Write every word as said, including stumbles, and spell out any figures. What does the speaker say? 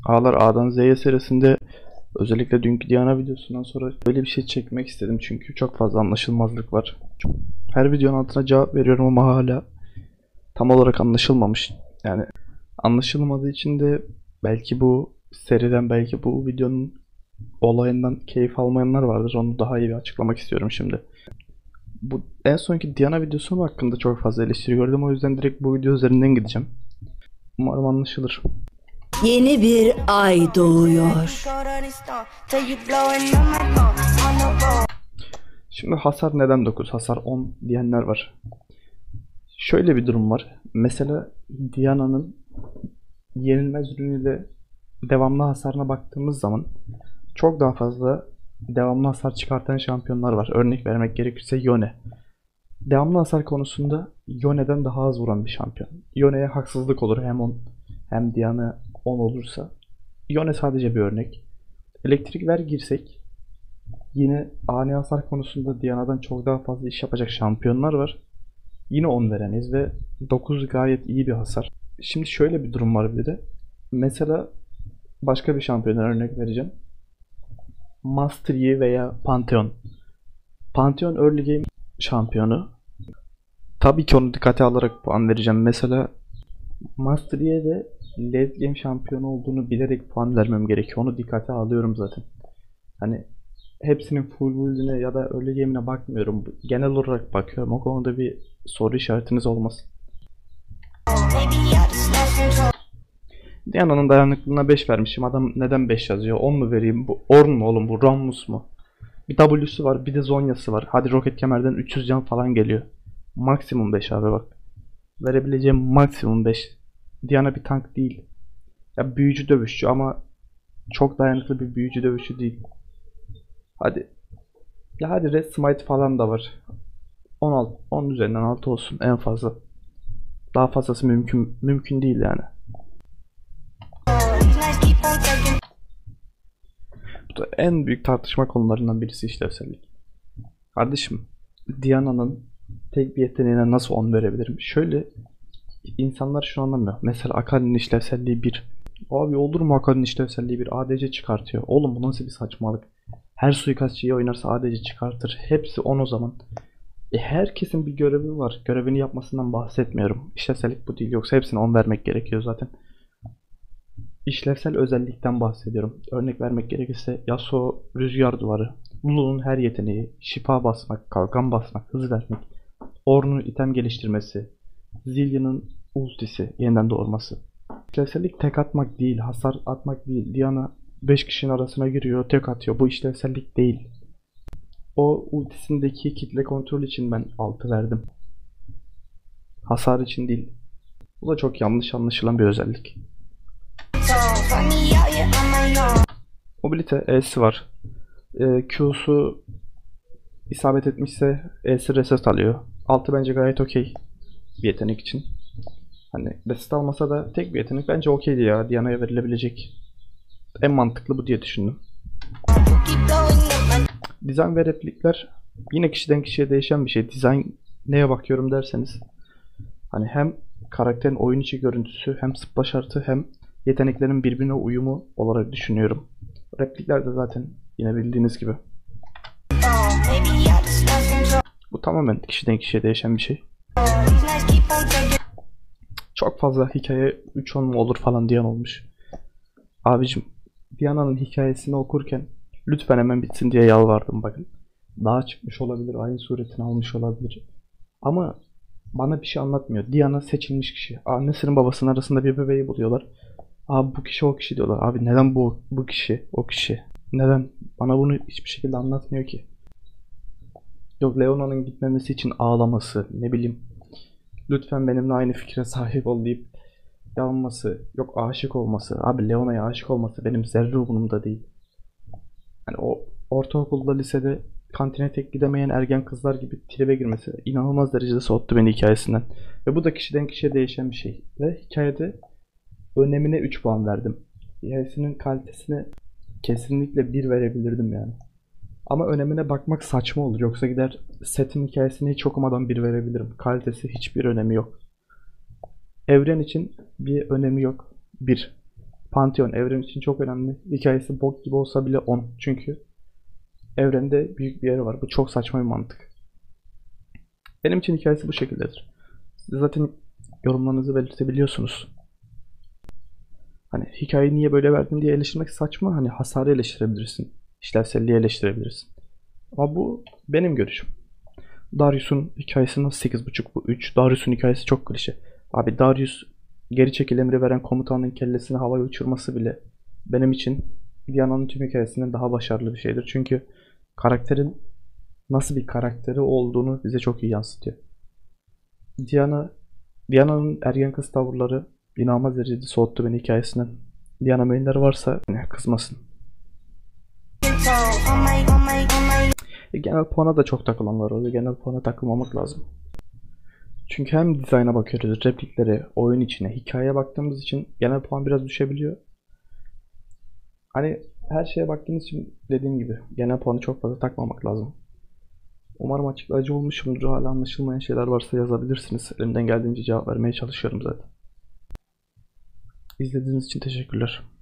A'lar A'dan Z'ye serisinde özellikle dünkü Diana videosundan sonra böyle bir şey çekmek istedim çünkü çok fazla anlaşılmazlık var. Her videonun altına cevap veriyorum ama hala tam olarak anlaşılmamış. Yani anlaşılmadığı için de belki bu seriden, belki bu videonun olayından keyif almayanlar vardır. Onu daha iyi bir açıklamak istiyorum şimdi. Bu en sonki Diana videosu hakkında çok fazla eleştiri gördüm. O yüzden direkt bu video üzerinden gideceğim. Umarım anlaşılır. Yeni bir ay doğuyor. Şimdi hasar neden dokuz, hasar on diyenler var. Şöyle bir durum var. Mesela Diana'nın yenilmez ürünüyle devamlı hasarına baktığımız zaman çok daha fazla devamlı hasar çıkartan şampiyonlar var. Örnek vermek gerekirse Yone. Devamlı hasar konusunda Yone'den daha az vuran bir şampiyon. Yone'ye haksızlık olur hem on hem Diana on olursa. Yone sadece bir örnek. Elektrik ver girsek yine ani hasar konusunda Diana'dan çok daha fazla iş yapacak şampiyonlar var. Yine on veremeyiz ve dokuz gayet iyi bir hasar. Şimdi şöyle bir durum var bir de. Mesela başka bir şampiyondan örnek vereceğim. Master Yi veya Pantheon. Pantheon early game şampiyonu. Tabii ki onu dikkate alarak puan vereceğim. Mesela Master Yi'ye de late game şampiyonu olduğunu bilerek puan vermem gerekiyor. Onu dikkate alıyorum zaten. Hani hepsinin full build'ine ya da early game'ine bakmıyorum. Genel olarak bakıyorum. O konuda bir soru işaretiniz olmasın. Diana'nın dayanıklılığına beş vermişim. Adam neden beş yazıyor? on mu vereyim? Bu Ornn mu oğlum? Bu Rammus mu? Bir W'su var. Bir de Zhonya'sı var. Hadi Roket Kemer'den üç yüz can falan geliyor. Maksimum beş abi bak. Verebileceğim maksimum beş. Diana bir tank değil. Ya büyücü dövüşçü ama çok dayanıklı bir büyücü dövüşçü değil. Hadi. Ya hadi Red Smite falan da var. on altı, on üzerinden altı olsun en fazla. Daha fazlası mümkün mümkün değil yani. Bu da en büyük tartışma konularından birisi işlevsellik. Kardeşim, Diana'nın tek bir yeteneğine nasıl on verebilirim? Şöyle, insanlar şunu anlamıyor. Mesela Akali'nin işlevselliği bir. Abi olur mu Akali'nin işlevselliği bir? A D C çıkartıyor. Oğlum bu nasıl bir saçmalık? Her suikastçıyı oynarsa A D C çıkartır. Hepsi on o zaman. E herkesin bir görevi var. Görevini yapmasından bahsetmiyorum. İşlevsellik bu değil. Yoksa hepsine on vermek gerekiyor zaten. İşlevsel özellikten bahsediyorum. Örnek vermek gerekirse Yasuo rüzgar duvarı, Lulu'nun her yeteneği, şifa basmak, kalkan basmak, hız vermek, Ornn'un item geliştirmesi, Zillion'ın ultisi, yeniden doğurması. İşlevsellik tek atmak değil, hasar atmak değil. Diana beş kişinin arasına giriyor, tek atıyor. Bu işlevsellik değil. O ultisindeki kitle kontrol için ben altı verdim. Hasar için değil. Bu da çok yanlış anlaşılan bir özellik. Mobilite E'si var. E, Q'su isabet etmişse E'si reset alıyor. Altı bence gayet okey bir yetenek için. Hani reset almasa da tek bir yetenek bence okeydi ya. Diana'ya verilebilecek. En mantıklı bu diye düşündüm. Dizayn ve replikler yine kişiden kişiye değişen bir şey. Dizayn neye bakıyorum derseniz hani hem karakterin oyun içi görüntüsü hem splash artı hem yeteneklerin birbirine uyumu olarak düşünüyorum. Replikler de zaten yine bildiğiniz gibi. Bu tamamen kişiden kişiye değişen bir şey. Çok fazla hikaye üç on mu olur falan diyen olmuş. Abicim, Diana'nın hikayesini okurken lütfen hemen bitsin diye yalvardım bakın. Daha çıkmış olabilir, aynı suretini almış olabilir. Ama bana bir şey anlatmıyor. Diana seçilmiş kişi. Annesinin babasının arasında bir bebeği buluyorlar. Abi bu kişi o kişi diyorlar. Abi neden bu bu kişi o kişi? Neden? Bana bunu hiçbir şekilde anlatmıyor ki. Yok Leona'nın gitmemesi için ağlaması, ne bileyim. Lütfen benimle aynı fikre sahip ol deyip yanması, yok aşık olması. Abi Leona'ya aşık olması benim zerre umurumda değil. Hani o ortaokulda, lisede kantine tek gidemeyen ergen kızlar gibi tribe girmesi inanılmaz derecede soğuttu beni hikayesinden. Ve bu da kişiden kişiye değişen bir şey. Ve hikayede önemine üç puan verdim. Hikayesinin kalitesine kesinlikle bir verebilirdim yani. Ama önemine bakmak saçma olur. Yoksa gider setin hikayesini hiç okumadan bir verebilirim. Kalitesi hiçbir önemi yok. Evren için bir önemi yok. Bir. Pantheon evren için çok önemli. Hikayesi bok gibi olsa bile on. Çünkü evrende büyük bir yeri var. Bu çok saçma bir mantık. Benim için hikayesi bu şekildedir. Siz zaten yorumlarınızı belirtebiliyorsunuz. Hani hikayeyi niye böyle verdin diye eleştirmek saçma. Hani hasarı eleştirebilirsin. İşlevselliği eleştirebilirsin. Ama bu benim görüşüm. Darius'un hikayesi nasıl sekiz buçuk bu üç. Darius'un hikayesi çok klişe. Abi Darius geri çekil emri veren komutanın kellesini havaya uçurması bile benim için Diana'nın tüm hikayesinden daha başarılı bir şeydir. Çünkü karakterin nasıl bir karakteri olduğunu bize çok iyi yansıtıyor. Diana, Diana'nın ergen kız tavırları inanılmaz derecede soğuttu beni hikayesinden. Diana mainleri varsa kızmasın. E, genel puana da çok takılanlar oluyor. Genel puana takılmamak lazım. Çünkü hem dizayna bakıyoruz, repliklere, oyun içine, hikayeye baktığımız için genel puan biraz düşebiliyor. Hani her şeye baktığımız için dediğim gibi genel puanı çok fazla takmamak lazım. Umarım açıklayıcı olmuşumdur. Hala anlaşılmayan şeyler varsa yazabilirsiniz. Elimden geldiğince cevap vermeye çalışıyorum zaten. İzlediğiniz için teşekkürler.